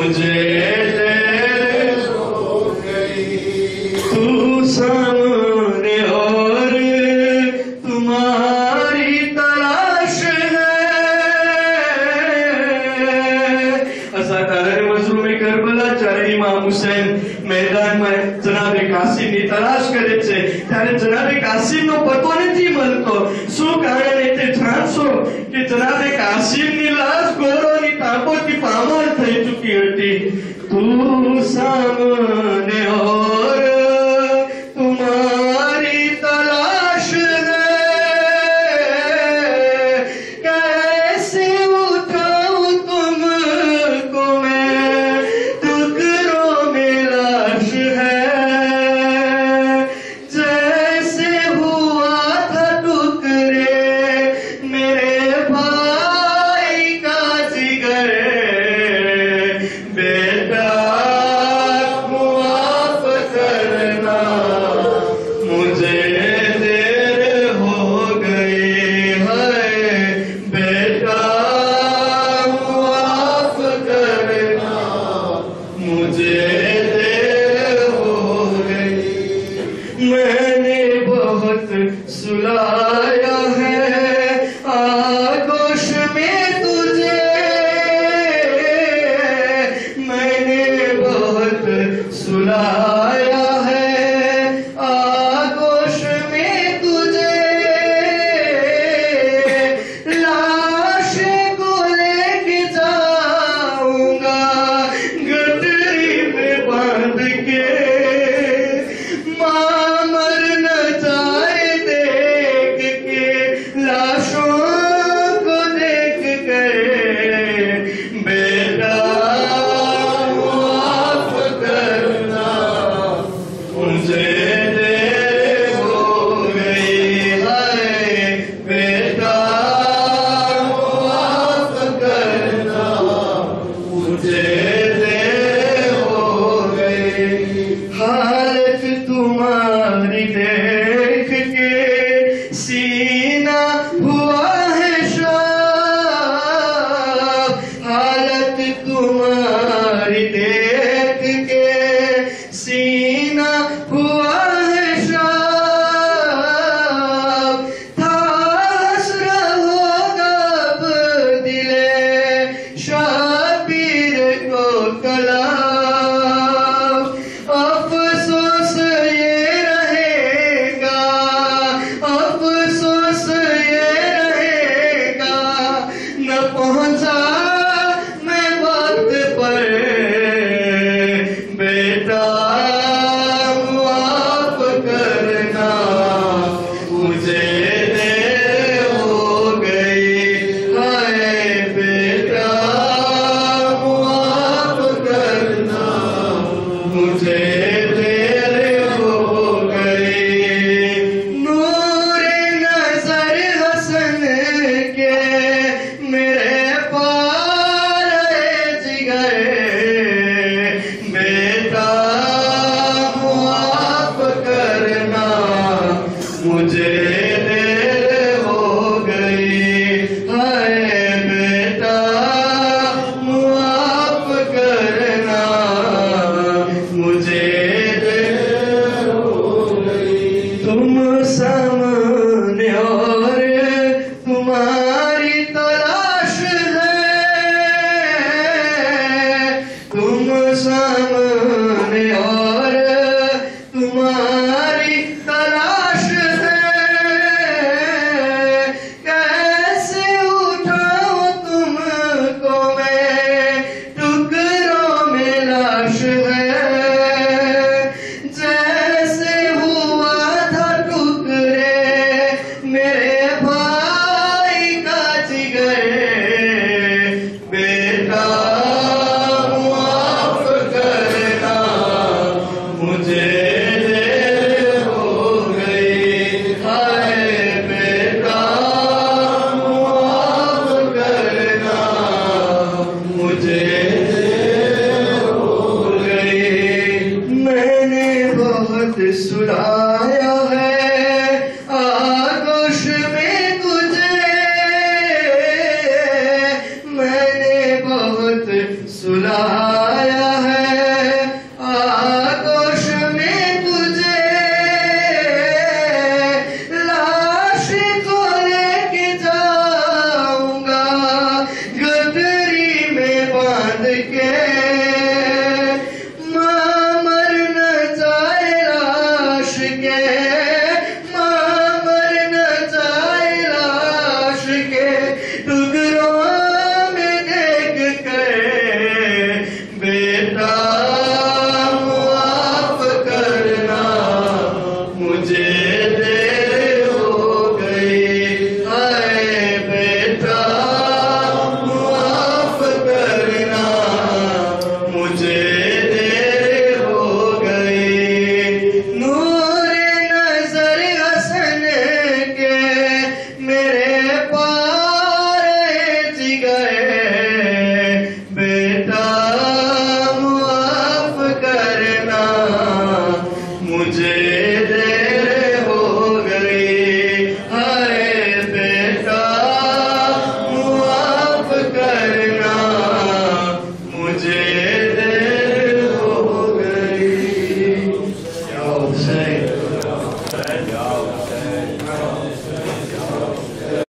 मुझे तेरे हो गई। तू सामने और तुम्हारी तलाश है। अज़ाकार मज़लूम करबला જ્યારે ઇમામ હુસૈન મેદાનમાં જનાબે કાસિમની તલાશ કરે છે ત્યારે જનાબે કાસિમનો પતો નથી મળતો। શું કારણે તે જાણશો કે જનાબે કાસિમની લાશ ગોરોની તાપોથી પામાર થઈ ચૂકી હતી। तू सामने और तुम्हारी तलाश है। कैसे उठाऊं तुमको मैं टुकड़ों में लाश है। जैसे हुआ था टुकड़े मेरे भाई का जिगर। बेटा माफ करना मुझे देर हो गई है। बेटा माफ करना मुझे देर हो गई। मैंने बहुत सुलाया है आगोश में तुझे। मैंने बहुत सुलाया है आगोश में तुझे। लाश को लेके जाऊंगा गठरी में बांध के। माँ मर न जाए देख के लाशों को देख कर। बेटा माफ करना मुझे देर हो गई है। बेटा माफ करना मुझे देर हो गई। हालत तुम्हारी देख के सीना हुआ है शाह। हालत तुम्हारी देख के सीना हुआ है शाह। था हसरा होगा अब दिले शाबीर को कलाम। अफसोस ये रहेगा, अफसोस ये रहेगा न पहुंचा मैं वक्त पर। सुलाया है आगोश में तुझे, लाश को लेके जाऊंगा गठरी में बांध के। मां मर न जाए लाश के, मां मर न जाए लाश के, टुकड़ों में देख कर बेटा माफ करना, मुझे देर हो गई। हाय बेटा माफ करना, मुझे देर हो गई। नूरे नजर हसन के मेरे पारे जी गए, बेटा माफ करना, मुझे